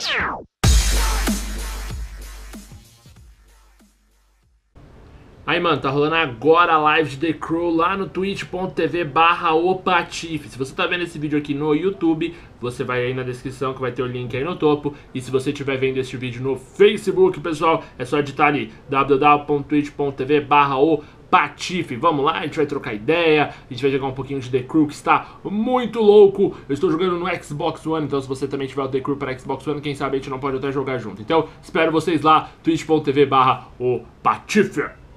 Aí, mano, tá rolando agora a live de The Crew lá no twitch.tv/opatife. Se você tá vendo esse vídeo aqui no YouTube, você vai aí na descrição que vai ter o link aí no topo. E se você estiver vendo esse vídeo no Facebook, pessoal, é só digitar ali www.twitch.tv/opatife. Vamos lá, a gente vai trocar ideia, a gente vai jogar um pouquinho de The Crew, que está muito louco. Eu estou jogando no Xbox One, então se você também tiver o The Crew para Xbox One, quem sabe a gente não pode até jogar junto. Então, espero vocês lá, twitch.tv/opatife.